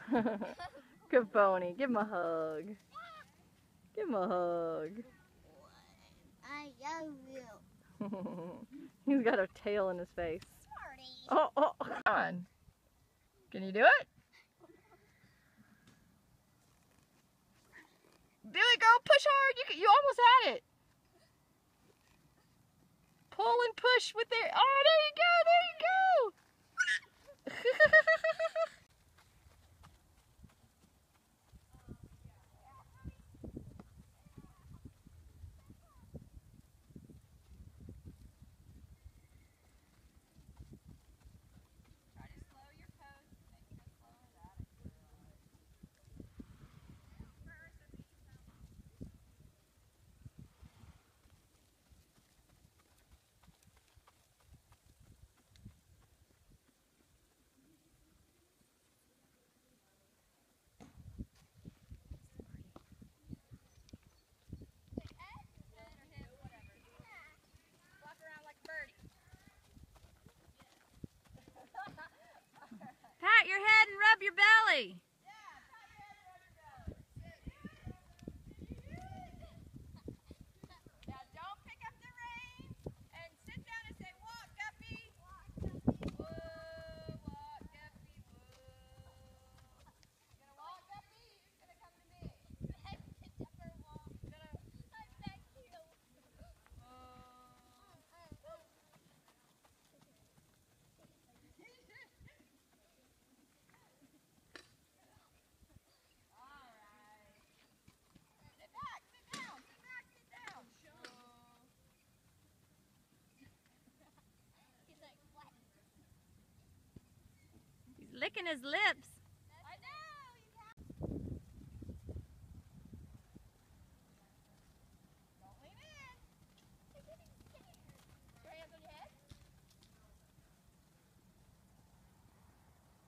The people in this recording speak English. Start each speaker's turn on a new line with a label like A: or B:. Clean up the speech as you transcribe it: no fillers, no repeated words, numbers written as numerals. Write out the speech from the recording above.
A: Good pony. Give him a hug. Give him a hug.
B: I love you.
A: He's got a tail in his face.
B: Sorry.
A: Oh, come on. Can you do it? Do it, girl. Push hard. You almost had it. Pull and push with their... Oh, there you go. There you go.
C: Pat your head and rub your belly.
A: Now don't pick up the reins and sit down and say, walk, Guppy. Whoa, walk, Guppy, whoa. You gonna walk, Guppy? You're gonna come to me.
C: He's licking his lips.